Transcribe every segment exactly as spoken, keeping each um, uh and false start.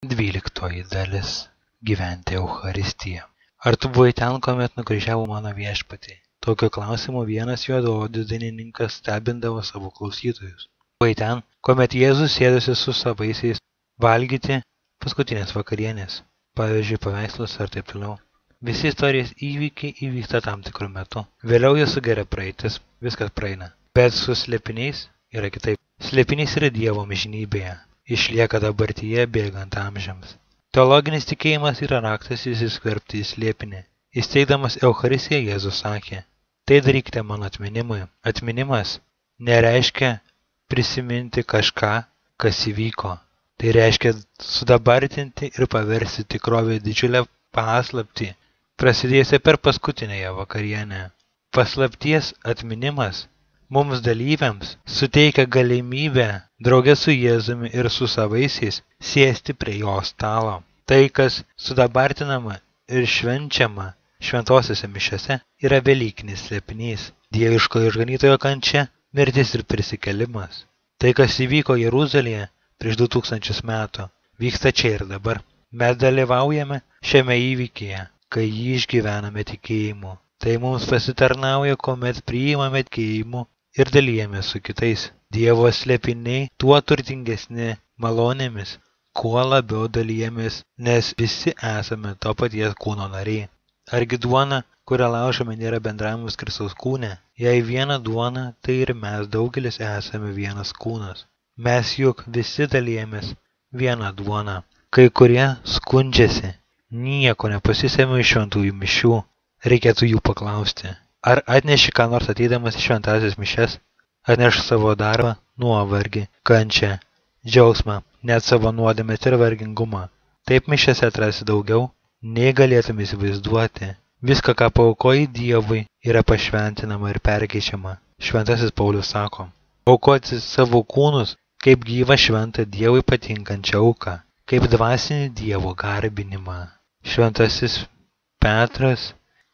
Dvyliktoji dalis – gyventi Eucharistiją. Ar tu buvai ten, kuomet nukryžiavo mano viešpatį? Tokiu klausimu vienas juodaodis dainininkas stebindavo savo klausytojus. Buvai ten, kuomet Jėzus sėdosi su savaisiais valgyti paskutinės vakarienės, pavyzdžiui, paveikslus ar taip toliau. Visi istorijos įvykiai įvyksta tam tikru metu. Vėliau jie sugeria praeitis, viskas praeina. Bet su slėpiniais yra kitaip. Slėpinys yra Dievo amžinybėje. Išlieka dabartyje bėgant amžiams. Teologinis tikėjimas yra raktas įsiskverbti į slėpinį. Įsteigdamas Eucharistiją Jėzus sakė: tai darykite mano atminimui. Atminimas nereiškia prisiminti kažką, kas įvyko. Tai reiškia sudabartinti ir paversti tikrovę didžiulę paslaptį, prasidėjusią per paskutinėje vakarienę. Paslapties atminimas mums dalyviams suteikia galimybę drauge su Jėzumi ir su savaisiais sėsti prie jo stalo. Tai, kas sudabartinama ir švenčiama šventosiose mišiose, yra velykinis slėpinys, dieviško išganytojo kančia, mirtis ir prisikėlimas. Tai, kas įvyko Jeruzalėje prieš du tūkstančius metų, vyksta čia ir dabar. Mes dalyvaujame šiame įvykyje, kai jį išgyvename tikėjimu. Tai mums pasitarnauja, kuomet priimame tikėjimu ir dalyjame su kitais. Dievo slėpiniai tuo turtingesni malonėmis, kuo labiau dalyjamės, nes visi esame to paties kūno nariai. Argi duona, kurią laužome, nėra bendravimas Kristaus kūne? Jei viena duona, tai ir mes daugelis esame vienas kūnas. Mes juk visi dalyjamės vieną duoną. Kai kurie skundžiasi, nieko nepasisėmė iš šventųjų mišių. Reikėtų jų paklausti: ar atneši ką nors ateidamas į šventąsias mišias? Atneš savo darbą, nuovargį, kančią, džiaugsmą, net savo nuodėmes ir vargingumą. Taip mišiose atrasi daugiau, nei galėtum įsivaizduoti. Viską, ką paaukoji Dievui, yra pašventinama ir perkeičiama. Šventasis Paulius sako: aukoti savo kūnus kaip gyvą šventą Dievui patinkančią auką, kaip dvasinį Dievo garbinimą. Šventasis Petras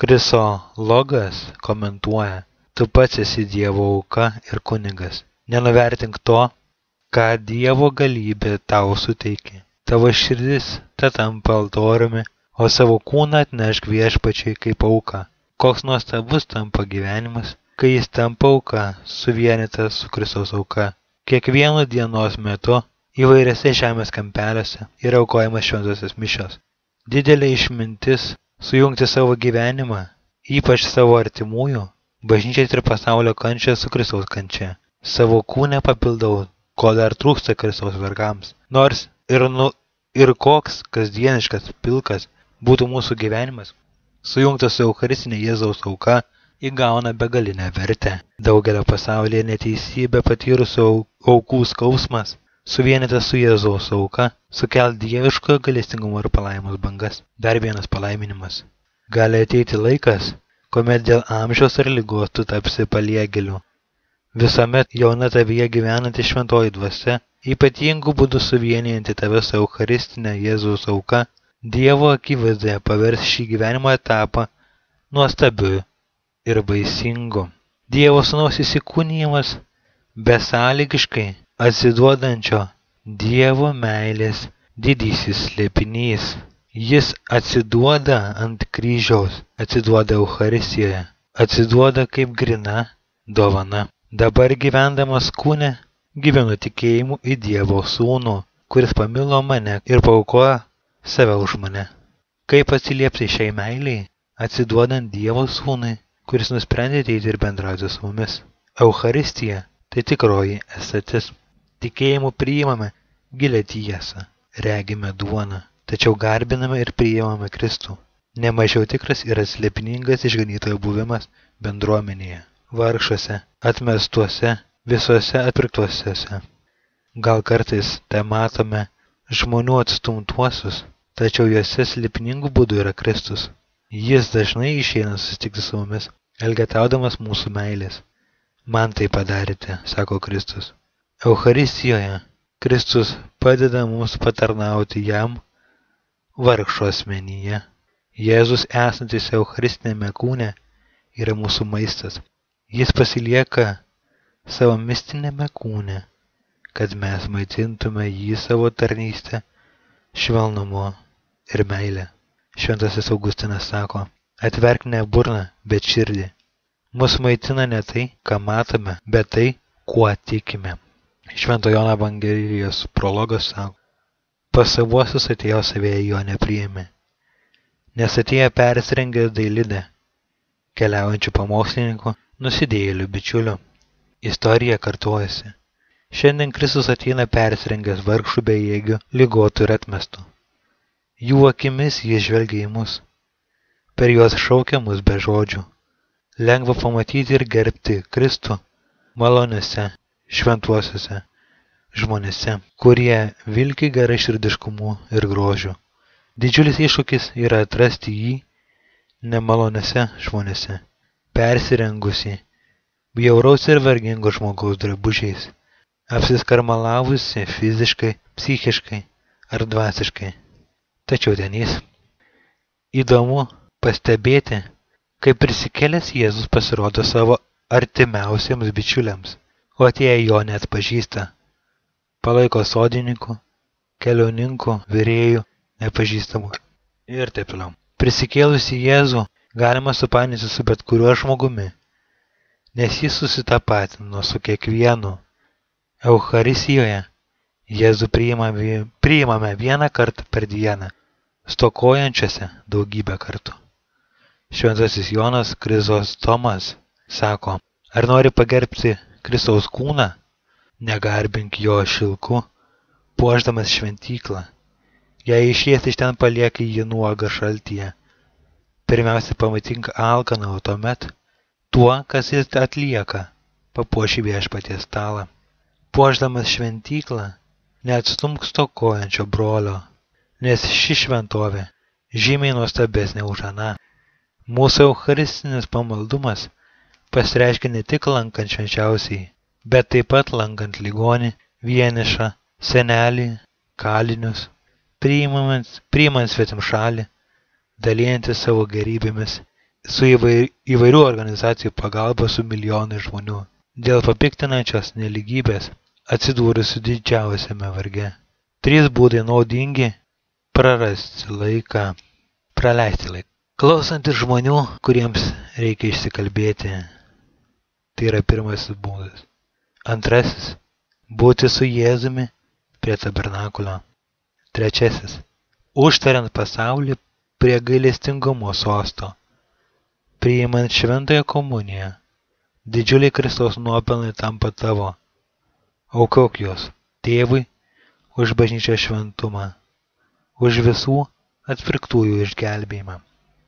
Krisologas komentuoja: tu pats esi Dievo auka ir kunigas. Nenuvertink to, ką Dievo galybė tau suteikia. Tavo širdis ta tampa altoriumi, o savo kūną atnešk viešpačiui kaip auka. Koks nuostabus tampa gyvenimas, kai jis tampa auka, suvienytas su Kristaus auka. Kiekvienu dienos metu įvairiose žemės kampeliuose yra aukojamas šventosios mišios. Didelė išmintis sujungti savo gyvenimą, ypač savo artimųjų, bažnyčios ir pasaulio kančią su Kristaus kančia. Savo kūnę papildau, ko dar trūksta Kristaus vergams. Nors ir, nu, ir koks kasdieniškas pilkas būtų mūsų gyvenimas, sujungtas su Eucharistinė Jėzaus auka, įgauna begalinę vertę. Daugelio pasaulyje neteisybę patyrusių aukų skausmas, suvienytas su Jėzaus auka, sukelt dieviškojo gailestingumo ir palaimos bangas. Dar vienas palaiminimas. Gali ateiti laikas, kuomet dėl amžiaus ar ligos tu tapsi paliegėliu. Visuomet jauna tavyje gyvenanti šventoji dvasia, ypatingų būdų suvienijanti tave su Eucharistinė Jėzaus auka, Dievo akivaizdoje pavers šį gyvenimo etapą nuostabiu ir vaisingu. Dievo sūnaus įsikūnijimas besąlygiškai atsiduodančio Dievo meilės didysis slėpinys. Jis atsiduoda ant kryžiaus, atsiduoda Eucharistijoje, atsiduoda kaip grina dovana. Dabar gyvendamas kūne, gyvenu tikėjimu į Dievo sūnų, kuris pamilo mane ir paaukojo save už mane. Kaip atsiliepti šiai meiliai, atsiduodant Dievo sūnui, kuris nusprendė ateiti ir bendrauti su mumis? Eucharistija tai tikroji estatis. Tikėjimu priimame gilią tiesą, regime duoną, tačiau garbiname ir priimame Kristų. Nemažiau tikras yra slėpiningas išganytojo buvimas bendruomenėje, vargšuose, atmestuose, visuose atpirktuosiuose. Gal kartais tai matome žmonių atstumtuosius, tačiau juose slėpiningų būdų yra Kristus. Jis dažnai išeina susitikti su mumis, elgetaudamas mūsų meilės. Man tai padarėte, sako Kristus. Eucharistijoje Kristus padeda mums patarnauti jam vargšo asmenyje. Jėzus esantis Eucharistinėme kūne yra mūsų maistas. Jis pasilieka savo mistinėme kūne, kad mes maitintume jį savo tarnystę švelnumu ir meile. Šventasis Augustinas sako, atverk ne burną, bet širdį. Mus maitina ne tai, ką matome, bet tai, kuo tikime. Švento Jono Evangelijos prologas sako, pas savuosius atėjo, savieji jo nepriėmė. Nes atėjo persirengę dailidę, keliaujančių pamokslininkų, nusidėjėlių bičiulių. Istorija kartojasi. Šiandien Kristus ateina persirengęs vargšų bejėgių, ligotų ir atmestų. Jų akimis jis žvelgia į mus. Per juos šaukia mus be žodžių. Lengva pamatyti ir gerbti Kristų maloniuose, šventuosiuose žmonėse, kurie vilki geraširdiškumu ir grožiu. Didžiulis iššūkis yra atrasti jį nemaloniuose žmonėse, persirengusi bjauraus ir vargingo žmogaus drabužiais, apsiskarmalavusi fiziškai, psichiškai ar dvasiškai. Tačiau ten jis. Įdomu pastebėti, kaip prisikėlęs Jėzus pasirodo savo artimiausiems bičiuliams, o tie jo neatpažįsta. Palaiko sodininkų, keliauninkų, virėjų, nepažįstamų ir taip toliau. Prisikėlusi Jėzų galima supainioti su bet kuriuo žmogumi, nes jis susitapatino su kiekvienu. Eucharistijoje Jėzų priimame, priimame vieną kartą per dieną, stokojančiose daugybę kartų. Šventasis Jonas Krizostomas sako, ar nori pagerbti Kristaus kūną, negarbink jo šilku, puošdamas šventyklą. Jei išėjęs iš ten palieka jį nuogą šaltyje, pirmiausia pamatink alkaną, o tuomet tuo, kas jis atlieka, papuoši viešpaties stalą. Puošdamas šventyklą, neatstumk stokojančio brolio, nes ši šventovė žymiai nuostabesnė už aną. Mūsų eucharistinis pamaldumas pasireiškia ne tik lankant švenčiausiai, bet taip pat lankant ligonį, vienišą, senelį, kalinius, priimant, priimant svetim šalį, dalyjantis savo gerybėmis, su įvair, įvairių organizacijų pagalba su milijonai žmonių, dėl papiktinančios neligybės atsidūrusių didžiausiame varge. Trys būdai naudingi prarasti laiką, praleisti laiką. Klausantis žmonių, kuriems reikia išsikalbėti, tai yra pirmasis būdas. Antrasis – būti su Jėzumi prie tabernakulio. Trečiasis – užtariant pasaulį prie gailestingumo sosto. Priimant šventąją komuniją, didžiuliai Kristaus nuopelnai tampa tavo. Aukok juos tėvui už bažnyčios šventumą, už visų atpirktųjų išgelbėjimą.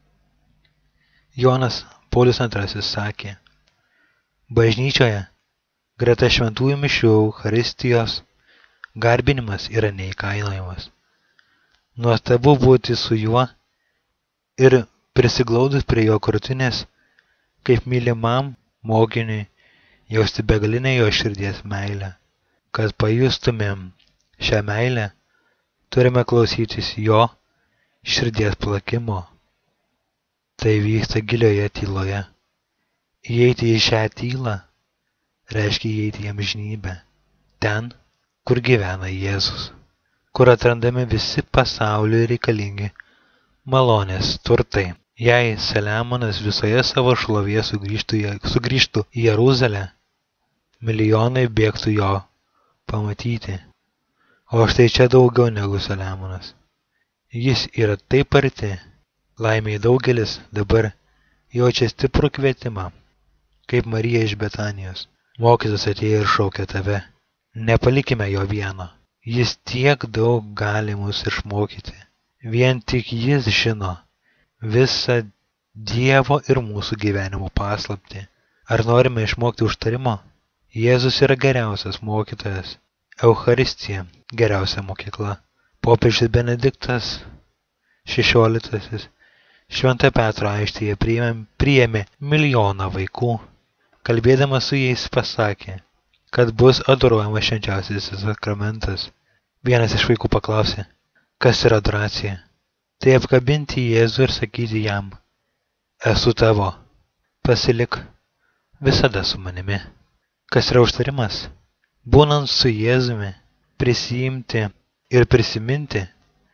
Jonas Paulius antrasis sakė, bažnyčioje greta šventųjų mišių Eucharistijos garbinimas yra neįkainojamas. Nuostabu būti su juo ir prisiglaudus prie jo krūtinės, kaip mylimam mokiniui jausti begalinę jo širdies meilę. Kad pajustumėm šią meilę, turime klausytis jo širdies plakimo. Tai vyksta gilioje tyloje. Įeiti į šią tylą reiškia įeiti į amžinybę, ten, kur gyvena Jėzus, kur atrandami visi pasauliui reikalingi malonės turtai. Jei Saliamonas visoje savo šlovėje sugrįžtų, sugrįžtų į Jeruzalę, milijonai bėgtų jo pamatyti. O štai čia daugiau negu Saliamonas. Jis yra taip arti, laimiai daugelis dabar jaučia stiprų kvietimą, kaip Marija iš Betanijos. Mokytojas atėjo ir šaukė tave. Nepalikime jo vieno. Jis tiek daug gali mus išmokyti. Vien tik jis žino visą Dievo ir mūsų gyvenimo paslaptį. Ar norime išmokti užtarimo? Jėzus yra geriausias mokytojas. Eucharistija geriausia mokykla. Popiežius Benediktas šešioliktasis Švento Petro aikštėje priėmė, priėmė milijoną vaikų. Kalbėdamas su jais pasakė, kad bus adoruojamas švenčiausiasis sakramentas. Vienas iš vaikų paklausė, kas yra adoracija. Tai apkabinti Jėzų ir sakyti jam, esu tavo, pasilik visada su manimi. Kas yra užtarimas? Būnant su Jėzumi, prisijimti ir prisiminti,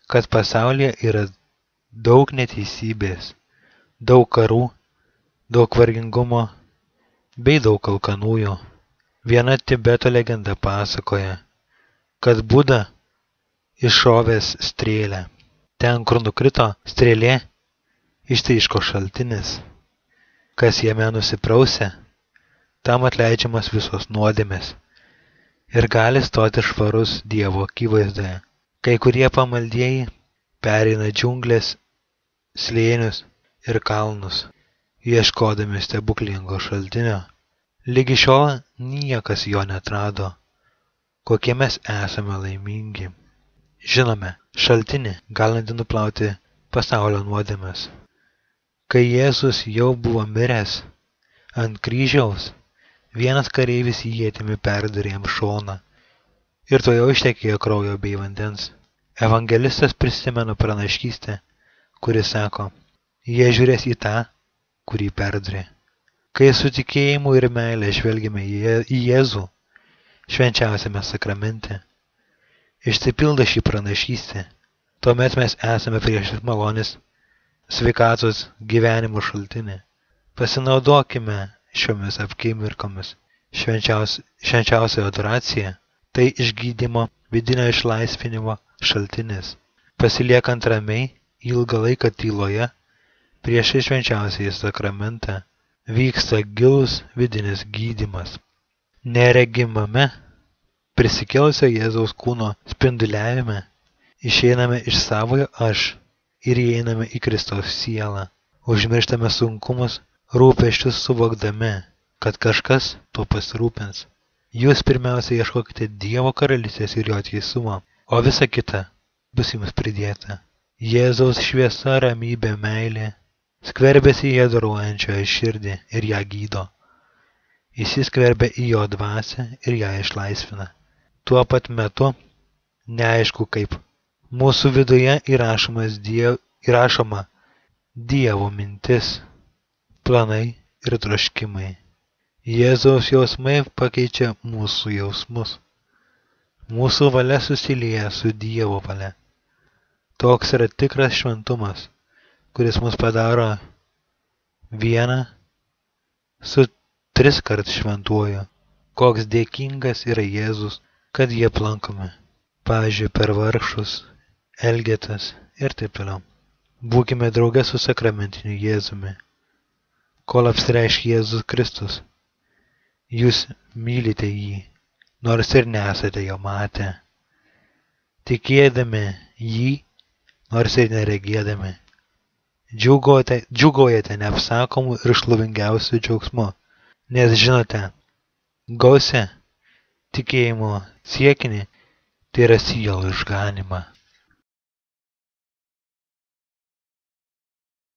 kad pasaulyje yra daug neteisybės, daug karų, daug vargingumo bei daug alkanųjų. Viena Tibeto legenda pasakoja, kad Buda iššovęs strėlę. Ten, kur nukrito strėlė, ištryško šaltinis. Kas jame nusiprausė, tam atleidžiamas visos nuodėmės ir gali stoti švarus Dievo akivaizdoje. Kai kurie pamaldieji pereina džiunglės, slėnius ir kalnus, ieškodami stebuklingo šaltinio. Ligi šiol niekas jo neatrado, kokie mes esame laimingi. Žinome šaltinį, galintį nuplauti pasaulio nuodėmes. Kai Jėzus jau buvo miręs ant kryžiaus, vienas kareivis ietimi perdūrė jam šoną ir tuojau ištekėjo kraujo bei vandens. Evangelistas prisimena pranašystę, kuri sako, jie žiūrės į tą, kurį perdūrė. Kai su tikėjimu ir meile žvelgiame į Jėzų, švenčiausiame sakramente, išsipildo šį pranašystę, tuomet mes esame priešais malonės, sveikatos, gyvenimo šaltinį. Pasinaudokime šiomis akimirkomis. Švenčiausia adoracija – tai išgydymo, vidinio išlaisvinimo šaltinis. Pasiliekant ramiai ilgą laiką tyloje, priešais švenčiausiąjį sakramentą, vyksta gilus vidinis gydymas. Neregimame, prisikėlusio Jėzaus kūno spinduliavime išeiname iš savojo aš ir įeiname į Kristaus sielą. Užmirštame sunkumus, rūpesčius suvokdami, kad kažkas tuo pasirūpins. Jūs pirmiausia ieškokite Dievo karalystės ir jo teisumo, o visa kita bus jums pridėta. Jėzaus šviesa, ramybė, meilė skverbiasi į adoruojančiojo širdį ir ją gydo. Įsiskverbia į jo dvasią ir ją išlaisvina. Tuo pat metu, neaišku kaip, mūsų viduje įrašomas diev, įrašoma Dievo mintis, planai ir troškimai. Jėzaus jausmai pakeičia mūsų jausmus. Mūsų valia susilieja su Dievo valia. Toks yra tikras šventumas, kuris mus padaro vieną su triskart šventuoju. Koks dėkingas yra Jėzus, kad jie aplankome. Pavyzdžiui, per vargšus, elgetas ir taip toliau. Būkime drauge su sakramentiniu Jėzumi, kol apsireišk Jėzus Kristus. Jūs mylite jį, nors ir nesate jo matę. Tikėdami jį, nors ir neregėdami. Džiugaujate, džiugaujate neapsakomų ir šlovingiausių džiaugsmu, nes žinote, gausią tikėjimo siekinį, tai yra sielų išganymą.